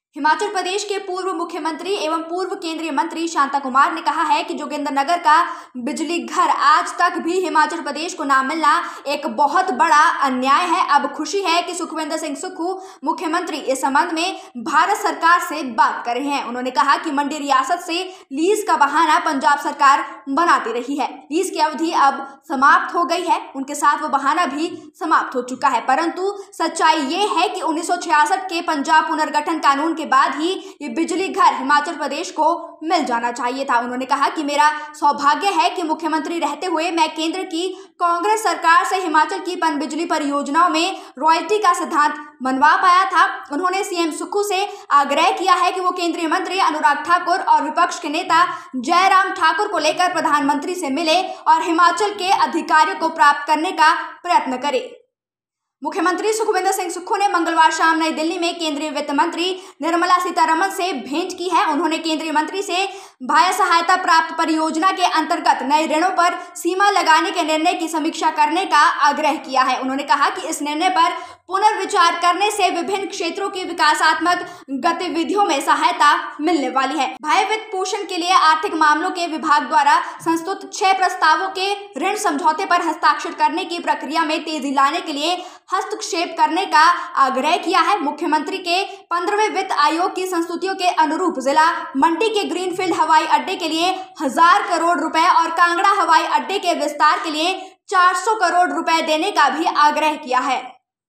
हिमाचल प्रदेश के पूर्व मुख्यमंत्री एवं पूर्व केंद्रीय मंत्री शांता कुमार ने कहा है कि जोगिंद्रनगर का बिजली घर आज तक भी हिमाचल प्रदेश को ना मिलना एक बहुत बड़ा अन्याय है। अब खुशी है कि सुखविंदर सिंह सुक्खू मुख्यमंत्री इस संबंध में भारत सरकार से बात कर रहे हैं। उन्होंने कहा कि मंडी रियासत से लीज का बहाना पंजाब सरकार बनाती रही है। लीज की अवधि अब समाप्त हो गई है, उनके साथ वो बहाना भी समाप्त हो चुका है। परंतु सच्चाई ये है कि 1966 के पंजाब पुनर्गठन कानून के बाद ही ये बिजली घर हिमाचल प्रदेश को मिल जाना चाहिए था। उन्होंने कहा कि मेरा सौभाग्य है कि मुख्यमंत्री रहते हुए मैं केंद्र की कांग्रेस सरकार से हिमाचल की पनबिजली परियोजनाओं में रॉयल्टी का सिद्धांत मनवा पाया था। उन्होंने सीएम सुक्खू से आग्रह किया है कि वो केंद्रीय मंत्री अनुराग ठाकुर और विपक्ष के नेता जयराम ठाकुर को लेकर प्रधानमंत्री से मिले और हिमाचल के अधिकारियों को प्राप्त करने का प्रयत्न करें। मुख्यमंत्री सुखविंदर सिंह सुक्खू ने मंगलवार शाम नई दिल्ली में केंद्रीय वित्त मंत्री निर्मला सीतारमण से भेंट की है। उन्होंने केंद्रीय मंत्री से भाया सहायता प्राप्त परियोजना के अंतर्गत नए ऋणों पर सीमा लगाने के निर्णय की समीक्षा करने का आग्रह किया है। उन्होंने कहा कि इस निर्णय पर पुनर्विचार करने से विभिन्न क्षेत्रों की विकासात्मक गतिविधियों में सहायता मिलने वाली है। भाई वित्त पोषण के लिए आर्थिक मामलों के विभाग द्वारा संस्तुत 6 प्रस्तावों के ऋण समझौते पर हस्ताक्षर करने की प्रक्रिया में तेजी लाने के लिए हस्तक्षेप करने का आग्रह किया है। मुख्यमंत्री के 15वें वित्त आयोग की संस्तुतियों के अनुरूप जिला मंडी के ग्रीनफील्ड हवाई अड्डे के लिए 1000 करोड़ रुपए और कांगड़ा हवाई अड्डे के विस्तार के लिए 400 करोड़ रुपए देने का भी आग्रह किया है।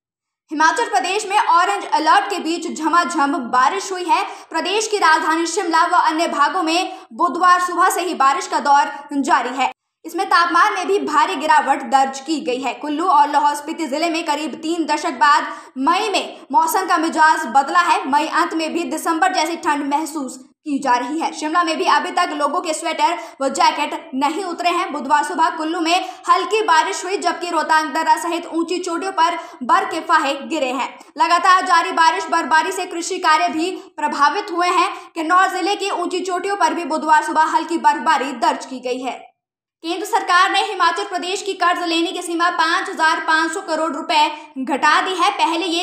हिमाचल प्रदेश में ऑरेंज अलर्ट के बीच झमाझम बारिश हुई है। प्रदेश की राजधानी शिमला व अन्य भागों में बुधवार सुबह से ही बारिश का दौर जारी है। इसमें तापमान में भी भारी गिरावट दर्ज की गई है। कुल्लू और लाहौल स्पीति जिले में करीब 3 दशक बाद मई में मौसम का मिजाज बदला है। मई अंत में भी दिसंबर जैसी ठंड महसूस की जा रही है। शिमला में भी अभी तक लोगों के स्वेटर व जैकेट नहीं उतरे हैं। बुधवार सुबह कुल्लू में हल्की बारिश हुई, जबकि रोहतांग दर्रा सहित ऊंची चोटियों पर बर्फ के फाहे गिरे हैं। लगातार जारी बारिश बर्फबारी से कृषि कार्य भी प्रभावित हुए हैं। किन्नौर जिले की ऊंची चोटियों पर भी बुधवार सुबह हल्की बर्फबारी दर्ज की गई है। केंद्र सरकार ने हिमाचल प्रदेश की कर्ज लेने की सीमा 5500 करोड़ रुपए घटा दी है। पहले ये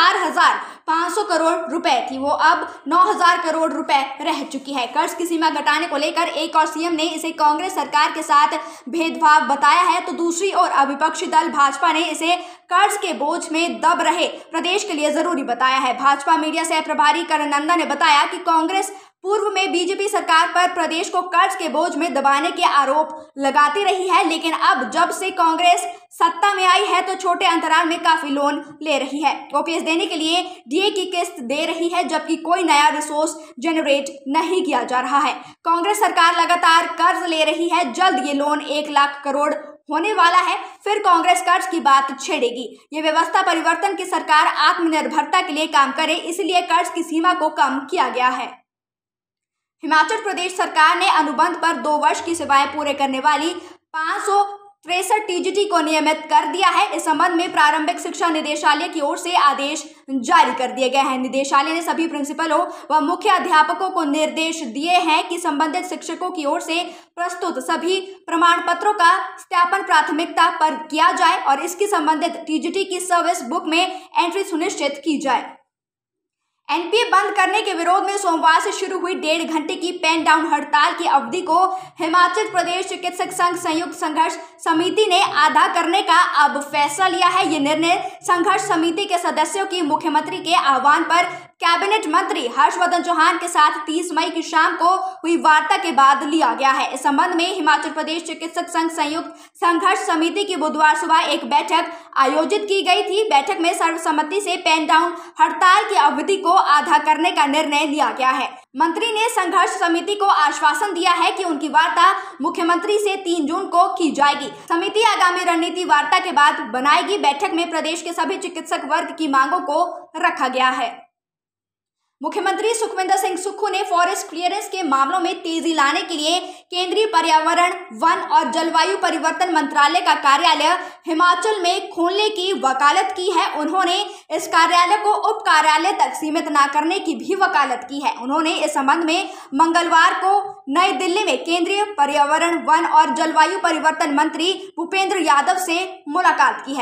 4500 करोड़ रुपए थी, वो अब 9000 करोड़ रुपए रह चुकी है। कर्ज की सीमा घटाने को लेकर एक और सीएम ने इसे कांग्रेस सरकार के साथ भेदभाव बताया है, तो दूसरी ओर विपक्षी दल भाजपा ने इसे कर्ज के बोझ में दब रहे प्रदेश के लिए जरूरी बताया है। भाजपा मीडिया सह प्रभारी करण नंदा ने बताया कि कांग्रेस पूर्व में बीजेपी सरकार पर प्रदेश को कर्ज के बोझ में दबाने के आरोप लगाती रही है, लेकिन अब जब से कांग्रेस सत्ता में आई है तो छोटे अंतराल में काफी लोन ले रही है। ओपीएस देने के लिए डीए की किस्त दे रही है, जबकि कोई नया रिसोर्स जनरेट नहीं किया जा रहा है। कांग्रेस सरकार लगातार कर्ज ले रही है। जल्द ये लोन 1 लाख करोड़ होने वाला है, फिर कांग्रेस कर्ज की बात छेड़ेगी। ये व्यवस्था परिवर्तन की सरकार आत्मनिर्भरता के लिए काम करे, इसलिए कर्ज की सीमा को कम किया गया है। हिमाचल प्रदेश सरकार ने अनुबंध पर 2 वर्ष की सेवाएं पूरे करने वाली 563 टीजीटी को नियमित कर दिया है। इस संबंध में प्रारंभिक शिक्षा निदेशालय की ओर से आदेश जारी कर दिए गए हैं। निदेशालय ने सभी प्रिंसिपलों व मुख्य अध्यापकों को निर्देश दिए हैं कि संबंधित शिक्षकों की ओर से प्रस्तुत सभी प्रमाण पत्रों का सत्यापन प्राथमिकता पर किया जाए और इसकी संबंधित टीजीटी की सर्विस बुक में एंट्री सुनिश्चित की जाए। एनपीए बंद करने के विरोध में सोमवार से शुरू हुई 1.5 घंटे की पेन डाउन हड़ताल की अवधि को हिमाचल प्रदेश चिकित्सक संघ संयुक्त संघर्ष समिति ने आधा करने का अब फैसला लिया है। ये निर्णय संघर्ष समिति के सदस्यों की मुख्यमंत्री के आह्वान पर कैबिनेट मंत्री हर्षवर्धन चौहान के साथ 30 मई की शाम को हुई वार्ता के बाद लिया गया है। इस संबंध में हिमाचल प्रदेश चिकित्सक संघ संयुक्त संघर्ष समिति की बुधवार सुबह एक बैठक आयोजित की गई थी। बैठक में सर्वसम्मति से पेन डाउन हड़ताल की अवधि को आधा करने का निर्णय लिया गया है। मंत्री ने संघर्ष समिति को आश्वासन दिया है कि उनकी वार्ता मुख्यमंत्री से 3 जून को की जाएगी। समिति आगामी रणनीति वार्ता के बाद बनाएगी। बैठक में प्रदेश के सभी चिकित्सक वर्ग की मांगों को रखा गया है। मुख्यमंत्री सुखविंदर सिंह सुक्खू ने फॉरेस्ट क्लियरेंस के मामलों में तेजी लाने के लिए केंद्रीय पर्यावरण, वन और जलवायु परिवर्तन मंत्रालय का कार्यालय हिमाचल में खोलने की वकालत की है। उन्होंने इस कार्यालय को उप कार्यालय तक सीमित न करने की भी वकालत की है। उन्होंने इस संबंध में मंगलवार को नई दिल्ली में केंद्रीय पर्यावरण, वन और जलवायु परिवर्तन मंत्री भूपेंद्र यादव से मुलाकात की है।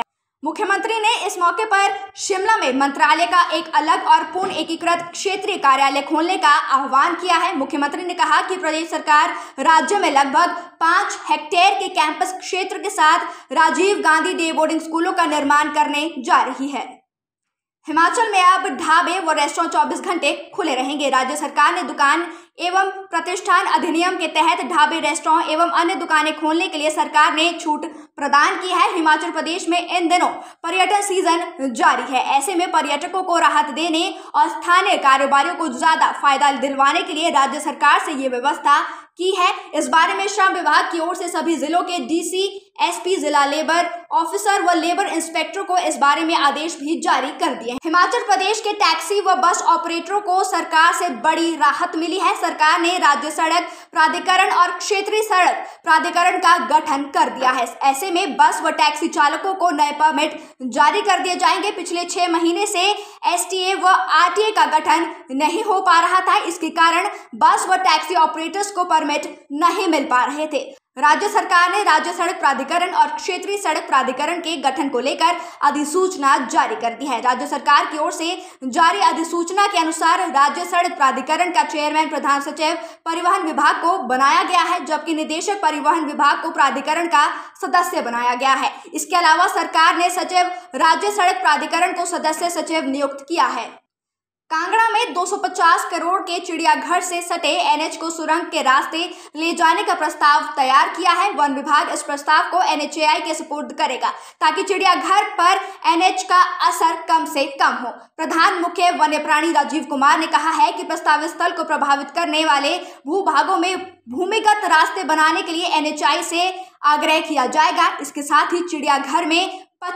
मुख्यमंत्री ने इस मौके पर शिमला में मंत्रालय का एक अलग और पूर्ण एकीकृत क्षेत्रीय कार्यालय खोलने का आह्वान किया है। मुख्यमंत्री ने कहा कि प्रदेश सरकार राज्य में लगभग 5 हेक्टेयर के कैंपस क्षेत्र के साथ राजीव गांधी डे बोर्डिंग स्कूलों का निर्माण करने जा रही है। हिमाचल में अब ढाबे व रेस्टोरेंट 24 घंटे खुले रहेंगे। राज्य सरकार ने दुकान एवं प्रतिष्ठान अधिनियम के तहत ढाबे, रेस्टोरेंट एवं अन्य दुकानें खोलने के लिए सरकार ने छूट प्रदान की है। हिमाचल प्रदेश में इन दिनों पर्यटन सीजन जारी है। ऐसे में पर्यटकों को राहत देने और स्थानीय कारोबारियों को ज्यादा फायदा दिलवाने के लिए राज्य सरकार से ये व्यवस्था की है। इस बारे में श्रम विभाग की ओर से सभी जिलों के डीसी, एसपी, जिला लेबर ऑफिसर व लेबर इंस्पेक्टर को इस बारे में आदेश भी जारी कर दिए हैं। हिमाचल प्रदेश के टैक्सी व बस ऑपरेटरों को सरकार से बड़ी राहत मिली है। सरकार ने राज्य सड़क प्राधिकरण और क्षेत्रीय सड़क प्राधिकरण का गठन कर दिया है। ऐसे में बस व टैक्सी चालकों को नए परमिट जारी कर दिए जाएंगे। पिछले 6 महीने से एसटीए व आरटीए का गठन नहीं हो पा रहा था। इसके कारण बस व टैक्सी ऑपरेटर्स को परमिट नहीं मिल पा रहे थे। राज्य सरकार ने राज्य सड़क प्राधिकरण और क्षेत्रीय सड़क प्राधिकरण के गठन को लेकर अधिसूचना जारी कर दी है। राज्य सरकार की ओर से जारी अधिसूचना के अनुसार राज्य सड़क प्राधिकरण का चेयरमैन प्रधान सचिव परिवहन विभाग को बनाया गया है, जबकि निदेशक परिवहन विभाग को प्राधिकरण का सदस्य बनाया गया है। इसके अलावा सरकार ने सचिव राज्य सड़क प्राधिकरण को सदस्य सचिव नियुक्त किया है। कांगड़ा में 250 करोड़ के चिड़ियाघर से सटे एनएच को सुरंग के रास्ते ले जाने का प्रस्ताव तैयार किया है। वन विभाग इस प्रस्ताव को एनएचएआई के सुपुर्द करेगा ताकि चिड़ियाघर पर एनएच का असर कम से कम हो। प्रधान मुख्य वन्य प्राणी राजीव कुमार ने कहा है कि प्रस्तावित स्थल को प्रभावित करने वाले भूभागों में भूमिगत रास्ते बनाने के लिए एनएचएआई से आग्रह किया जाएगा। इसके साथ ही चिड़ियाघर में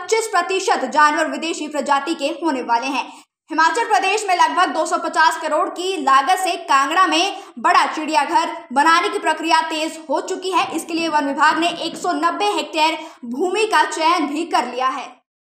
25% जानवर विदेशी प्रजाति के होने वाले हैं। हिमाचल प्रदेश में लगभग 250 करोड़ की लागत से कांगड़ा में बड़ा चिड़ियाघर बनाने की प्रक्रिया तेज हो चुकी है। इसके लिए वन विभाग ने 190 हेक्टेयर भूमि का चयन भी कर लिया है।